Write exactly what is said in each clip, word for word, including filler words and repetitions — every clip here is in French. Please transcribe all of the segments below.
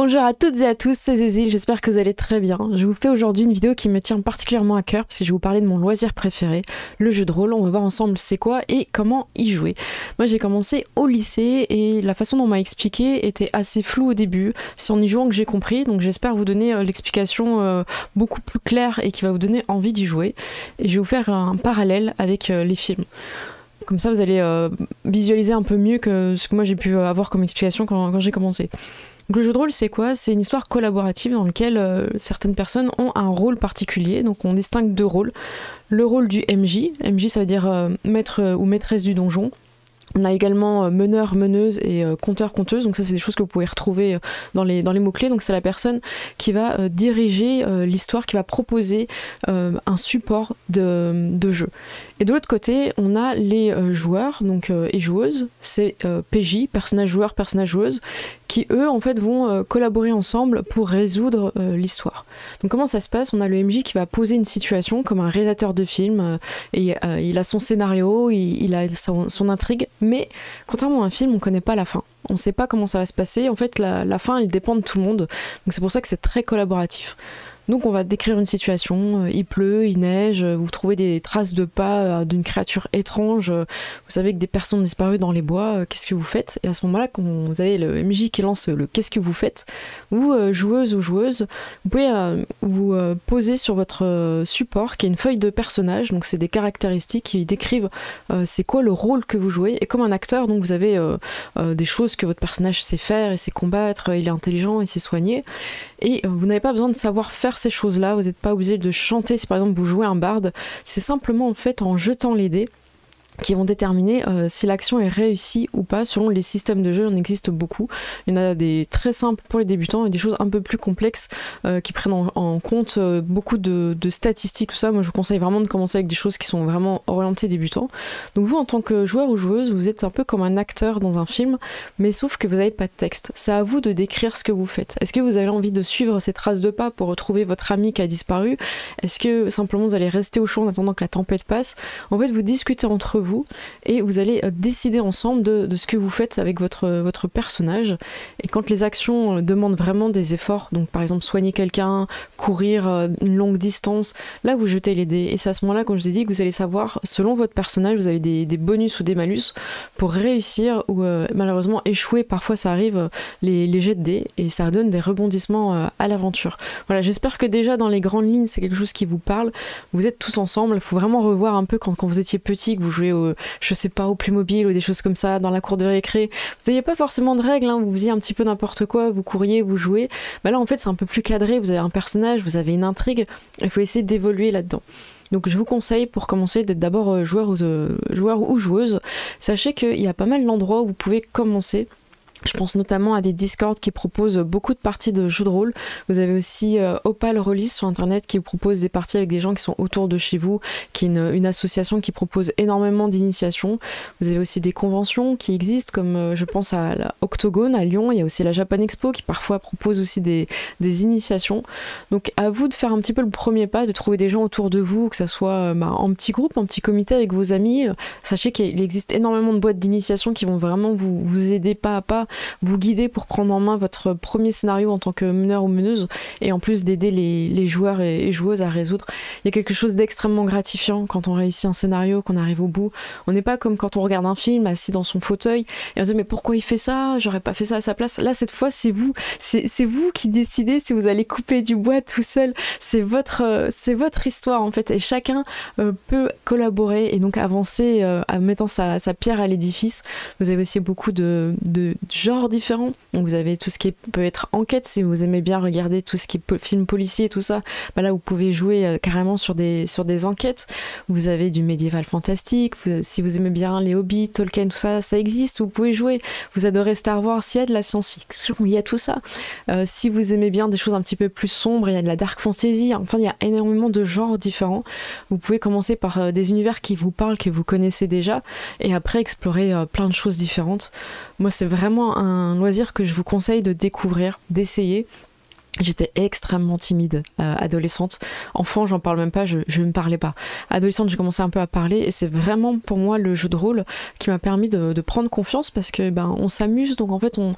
Bonjour à toutes et à tous, c'est Zézil, j'espère que vous allez très bien. Je vous fais aujourd'hui une vidéo qui me tient particulièrement à cœur parce que je vais vous parler de mon loisir préféré, le jeu de rôle. On va voir ensemble c'est quoi et comment y jouer. Moi j'ai commencé au lycée et la façon dont on m'a expliqué était assez floue au début. C'est en y jouant que j'ai compris, donc j'espère vous donner euh, l'explication euh, beaucoup plus claire et qui va vous donner envie d'y jouer. Et je vais vous faire un parallèle avec euh, les films. Comme ça vous allez euh, visualiser un peu mieux que ce que moi j'ai pu avoir comme explication quand, quand j'ai commencé. Donc le jeu de rôle c'est quoi? C'est une histoire collaborative dans laquelle euh, certaines personnes ont un rôle particulier, donc on distingue deux rôles. Le rôle du M J, M J ça veut dire euh, maître euh, ou maîtresse du donjon. On a également euh, meneur, meneuse et euh, conteur, conteuse, donc ça c'est des choses que vous pouvez retrouver euh, dans les, dans les mots-clés. Donc c'est la personne qui va euh, diriger euh, l'histoire, qui va proposer euh, un support de, de jeu. Et de l'autre côté, on a les euh, joueurs donc, euh, et joueuses, c'est euh, P J, personnage joueur, personnage joueuse, qui eux en fait vont euh, collaborer ensemble pour résoudre euh, l'histoire. Donc comment ça se passe? On a le M J qui va poser une situation comme un réalisateur de film, euh, et euh, il a son scénario, il, il a son, son intrigue, mais contrairement à un film, on connaît pas la fin. On sait pas comment ça va se passer. En fait, la, la fin, elle dépend de tout le monde. Donc c'est pour ça que c'est très collaboratif. Donc on va décrire une situation, il pleut, il neige, vous trouvez des traces de pas d'une créature étrange, vous savez que des personnes ont disparu dans les bois, qu'est-ce que vous faites? Et à ce moment-là, quand vous avez le M J qui lance le qu'est-ce que vous faites, vous, joueuse ou joueuse, vous pouvez vous poser sur votre support qui est une feuille de personnage, donc c'est des caractéristiques qui décrivent c'est quoi le rôle que vous jouez, et comme un acteur, donc vous avez des choses que votre personnage sait faire, il sait combattre, il est intelligent, il sait soigner, et vous n'avez pas besoin de savoir faire ces choses-là, vous n'êtes pas obligé de chanter si par exemple vous jouez un barde, c'est simplement en fait en jetant les dés qui vont déterminer euh, si l'action est réussie ou pas selon les systèmes de jeu. Il en existe beaucoup. Il y en a des très simples pour les débutants et des choses un peu plus complexes euh, qui prennent en, en compte euh, beaucoup de, de statistiques, tout ça. Moi je vous conseille vraiment de commencer avec des choses qui sont vraiment orientées débutants. Donc vous en tant que joueur ou joueuse, vous êtes un peu comme un acteur dans un film, mais sauf que vous n'avez pas de texte. C'est à vous de décrire ce que vous faites. Est-ce que vous avez envie de suivre ces traces de pas pour retrouver votre ami qui a disparu? Est-ce que simplement vous allez rester au chaud en attendant que la tempête passe? En fait vous discutez entre vous vous et vous allez décider ensemble de, de ce que vous faites avec votre, votre personnage. Et quand les actions demandent vraiment des efforts, donc par exemple soigner quelqu'un, courir une longue distance, là vous jetez les dés et c'est à ce moment là, comme je vous ai dit, que vous allez savoir selon votre personnage, vous avez des, des bonus ou des malus pour réussir ou euh, malheureusement échouer. Parfois ça arrive, les, les jets de dés, et ça donne des rebondissements euh, à l'aventure. Voilà, j'espère que déjà dans les grandes lignes c'est quelque chose qui vous parle. Vous êtes tous ensemble, il faut vraiment revoir un peu quand, quand vous étiez petit, que vous jouez au, je sais pas, au Playmobil ou des choses comme ça dans la cour de récré, vous n'aviez pas forcément de règles, hein, vous faisiez un petit peu n'importe quoi, vous couriez, vous jouez. Bah là en fait c'est un peu plus cadré, vous avez un personnage, vous avez une intrigue, il faut essayer d'évoluer là-dedans. Donc je vous conseille pour commencer d'être d'abord joueur ou, euh, joueur ou joueuse. Sachez qu'il y a pas mal d'endroits où vous pouvez commencer. Je pense notamment à des Discord qui proposent beaucoup de parties de jeux de rôle. Vous avez aussi euh, Opal Release sur internet qui vous propose des parties avec des gens qui sont autour de chez vous, qui est une, une association qui propose énormément d'initiations. Vous avez aussi des conventions qui existent, comme euh, je pense à la Octogone à Lyon. Il y a aussi la Japan Expo qui parfois propose aussi des, des initiations. Donc à vous de faire un petit peu le premier pas, de trouver des gens autour de vous, que ça soit euh, bah, en petit groupe, en petit comité avec vos amis. Sachez qu'il existe énormément de boîtes d'initiation qui vont vraiment vous, vous aider pas à pas, vous guider pour prendre en main votre premier scénario en tant que meneur ou meneuse, et en plus d'aider les, les joueurs et, et joueuses à résoudre. Il y a quelque chose d'extrêmement gratifiant quand on réussit un scénario, qu'on arrive au bout. On n'est pas comme quand on regarde un film assis dans son fauteuil et on se dit mais pourquoi il fait ça, j'aurais pas fait ça à sa place. Là cette fois c'est vous, c'est, c'est vous qui décidez si vous allez couper du bois tout seul. C'est votre, euh, c'est votre histoire en fait, et chacun euh, peut collaborer et donc avancer euh, en mettant sa, sa pierre à l'édifice. Vous avez aussi beaucoup de, de genres différents. Donc vous avez tout ce qui peut être enquête, si vous aimez bien regarder tout ce qui est po- film policier, tout ça, bah là vous pouvez jouer euh, carrément sur des, sur des enquêtes. Vous avez du médiéval fantastique, vous, si vous aimez bien les Hobbits, Tolkien, tout ça, ça existe, vous pouvez jouer. Vous adorez Star Wars, il y a de la science-fiction, il y a tout ça. Euh, si vous aimez bien des choses un petit peu plus sombres, il y a de la dark fantasy, enfin il y a énormément de genres différents. Vous pouvez commencer par euh, des univers qui vous parlent, que vous connaissez déjà, et après explorer euh, plein de choses différentes. Moi c'est vraiment un loisir que je vous conseille de découvrir, d'essayer. J'étais extrêmement timide, euh, adolescente. Enfant, j'en parle même pas, je, je ne parlais pas. Adolescente, j'ai commencé un peu à parler et c'est vraiment pour moi le jeu de rôle qui m'a permis de, de prendre confiance parce que ben on s'amuse, donc en fait on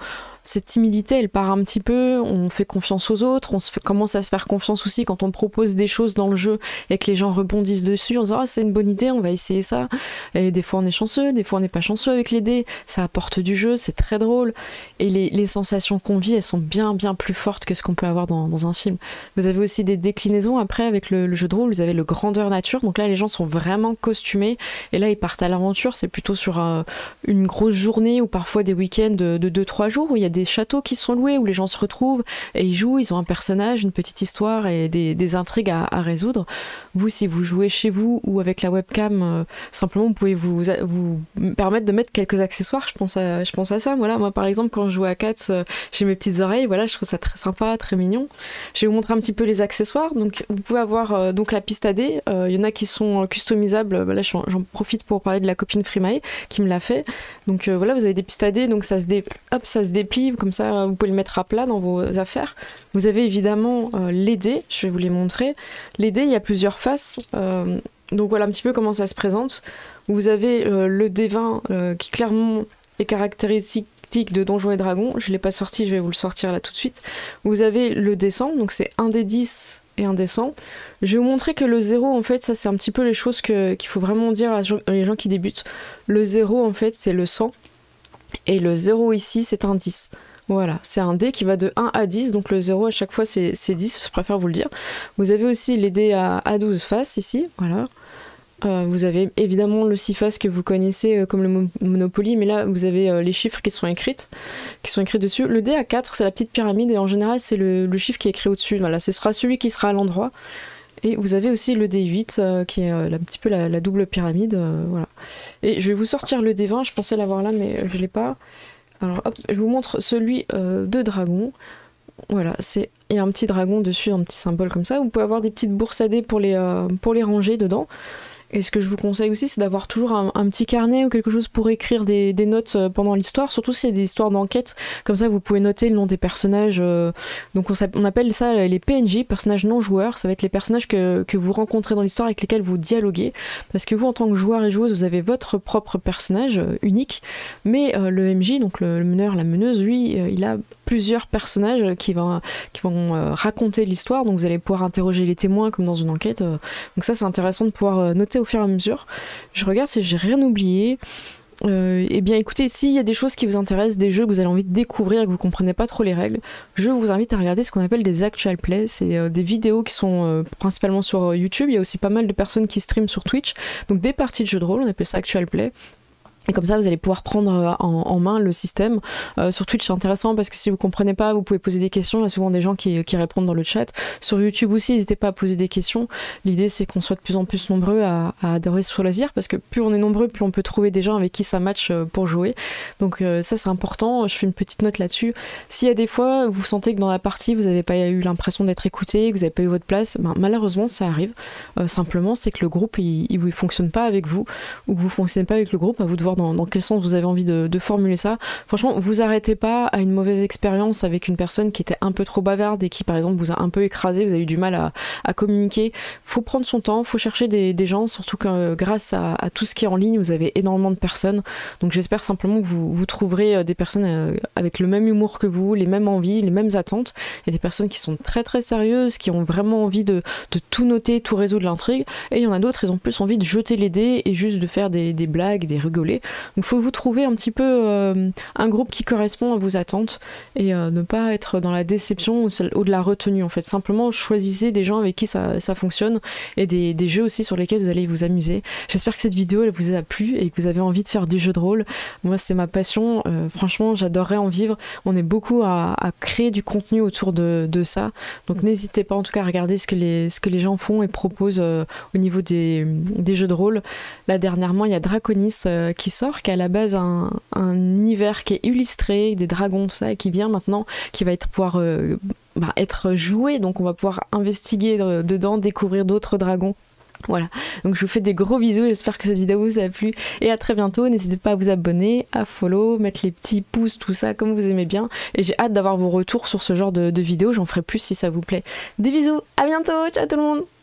cette timidité, elle part un petit peu, on fait confiance aux autres, on se fait, commence à se faire confiance aussi quand on propose des choses dans le jeu et que les gens rebondissent dessus, on se dit ah, c'est une bonne idée, on va essayer ça. Et des fois on est chanceux, des fois on n'est pas chanceux avec les dés, ça apporte du jeu, c'est très drôle. Et les, les sensations qu'on vit, elles sont bien bien plus fortes que ce qu'on peut avoir dans, dans un film. Vous avez aussi des déclinaisons après avec le, le jeu de rôle, vous avez le grandeur nature, donc là les gens sont vraiment costumés et là ils partent à l'aventure, c'est plutôt sur un, une grosse journée ou parfois des week-ends de deux trois jours où il y a des châteaux qui sont loués, où les gens se retrouvent et ils jouent, ils ont un personnage, une petite histoire et des, des intrigues à, à résoudre. Vous, si vous jouez chez vous ou avec la webcam, euh, simplement vous pouvez vous, vous permettre de mettre quelques accessoires, je pense à, je pense à ça. Voilà, moi par exemple quand je joue à Cats, euh, j'ai mes petites oreilles, voilà, je trouve ça très sympa, très mignon. Je vais vous montrer un petit peu les accessoires. Donc vous pouvez avoir euh, donc la piste à dés, il euh, y en a qui sont customisables, là j'en, j'en profite pour parler de la copine Freemae qui me l'a fait. Donc euh, voilà, vous avez des pistes à dés, donc ça se, dé... Hop, ça se déplie, comme ça vous pouvez le mettre à plat dans vos affaires. Vous avez évidemment euh, les dés, je vais vous les montrer. Les dés, il y a plusieurs faces, euh, donc voilà un petit peu comment ça se présente. Vous avez euh, le dé vingt euh, qui clairement est caractéristique de Donjons et Dragons, je ne l'ai pas sorti, je vais vous le sortir là tout de suite. Vous avez le dé cent, donc c'est un dé dix et un dé cent. Je vais vous montrer que le zéro, en fait, ça c'est un petit peu les choses que, qu'il faut vraiment dire à les gens qui débutent. Le zéro, en fait, c'est le cent, et le zéro ici, c'est un dix. Voilà, c'est un dé qui va de un à dix, donc le zéro à chaque fois c'est, c'est dix, je préfère vous le dire. Vous avez aussi les dés à, à douze faces ici, voilà. Euh, vous avez évidemment le six faces que vous connaissez euh, comme le mo- Monopoly, mais là vous avez euh, les chiffres qui sont écrits, qui sont écrits dessus. Le dé à quatre, c'est la petite pyramide et en général c'est le, le chiffre qui est écrit au-dessus. Voilà, ce sera celui qui sera à l'endroit. Et vous avez aussi le dé huit euh, qui est euh, un petit peu la, la double pyramide. Euh, voilà. Et je vais vous sortir le dé vingt, je pensais l'avoir là mais je l'ai pas. Alors hop, je vous montre celui euh, de dragon. Voilà, c'est il y a un petit dragon dessus, un petit symbole comme ça. Vous pouvez avoir des petites bourses à dés pour les, euh, pour les ranger dedans. Et ce que je vous conseille aussi, c'est d'avoir toujours un, un petit carnet ou quelque chose pour écrire des, des notes pendant l'histoire, surtout si c'est des histoires d'enquête. Comme ça, vous pouvez noter le nom des personnages. Euh, donc on, on appelle ça les P N J, personnages non joueurs. Ça va être les personnages que, que vous rencontrez dans l'histoire avec lesquels vous dialoguez. Parce que vous, en tant que joueur et joueuse, vous avez votre propre personnage euh, unique. Mais euh, le M J, donc le, le meneur, la meneuse, lui, euh, il a plusieurs personnages qui vont, qui vont euh, raconter l'histoire. Donc vous allez pouvoir interroger les témoins comme dans une enquête. Euh, donc ça, c'est intéressant de pouvoir euh, noter au fur et à mesure. Je regarde si j'ai rien oublié. Euh, et bien écoutez, s'il y a des choses qui vous intéressent, des jeux que vous avez envie de découvrir et que vous comprenez pas trop les règles, je vous invite à regarder ce qu'on appelle des actual plays. C'est euh, des vidéos qui sont euh, principalement sur euh, YouTube. Il y a aussi pas mal de personnes qui streament sur Twitch. Donc des parties de jeux de rôle, on appelle ça actual play. Et comme ça, vous allez pouvoir prendre en, en main le système. Euh, sur Twitch, c'est intéressant parce que si vous comprenez pas, vous pouvez poser des questions. Il y a souvent des gens qui, qui répondent dans le chat. Sur YouTube aussi, n'hésitez pas à poser des questions. L'idée, c'est qu'on soit de plus en plus nombreux à, à adorer ce loisir parce que plus on est nombreux, plus on peut trouver des gens avec qui ça match pour jouer. Donc euh, ça, c'est important. Je fais une petite note là-dessus. S'il y a des fois, vous sentez que dans la partie, vous n'avez pas eu l'impression d'être écouté, que vous n'avez pas eu votre place, ben, malheureusement, ça arrive. Euh, simplement, c'est que le groupe, il ne fonctionne pas avec vous ou que vous ne fonctionnez pas avec le groupe. À vous de voir Dans, dans quel sens vous avez envie de, de formuler ça. Franchement, vous arrêtez pas à une mauvaise expérience avec une personne qui était un peu trop bavarde et qui, par exemple, vous a un peu écrasé, vous avez eu du mal à, à communiquer. Faut prendre son temps, faut chercher des, des gens, surtout que euh, grâce à, à tout ce qui est en ligne, vous avez énormément de personnes. Donc j'espère simplement que vous, vous trouverez des personnes euh, avec le même humour que vous, les mêmes envies, les mêmes attentes. Il y a des personnes qui sont très très sérieuses, qui ont vraiment envie de, de tout noter, tout résoudre l'intrigue. Et il y en a d'autres, ils ont plus envie de jeter les dés et juste de faire des, des blagues, des rigoler. Donc il faut vous trouver un petit peu euh, un groupe qui correspond à vos attentes et euh, ne pas être dans la déception ou, ou de la retenue en fait. Simplement choisissez des gens avec qui ça, ça fonctionne et des, des jeux aussi sur lesquels vous allez vous amuser. J'espère que cette vidéo elle vous a plu et que vous avez envie de faire du jeu de rôle. Moi c'est ma passion, euh, franchement j'adorerais en vivre. On est beaucoup à, à créer du contenu autour de, de ça. Donc n'hésitez pas en tout cas à regarder ce que les, ce que les gens font et proposent euh, au niveau des, des jeux de rôle. Là dernièrement il y a Draconis euh, qui sort, qui a à la base un, un univers qui est illustré, des dragons, tout ça, et qui vient maintenant, qui va être pouvoir euh, bah, être joué, donc on va pouvoir investiguer euh, dedans, découvrir d'autres dragons. Voilà, donc je vous fais des gros bisous, j'espère que cette vidéo vous a plu et à très bientôt. N'hésitez pas à vous abonner, à follow, mettre les petits pouces, tout ça comme vous aimez bien, et j'ai hâte d'avoir vos retours sur ce genre de, de vidéos, j'en ferai plus si ça vous plaît. Des bisous, à bientôt, ciao tout le monde.